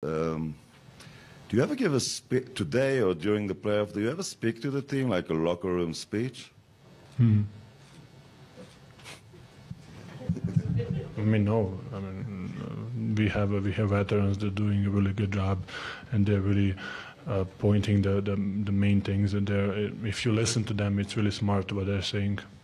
Do you ever give a speech today or during the playoff? Do you ever speak to the team like a locker room speech? I mean, no. I mean, we have veterans that are doing a really good job, and they're really pointing the main things. And if you listen to them, it's really smart what they're saying.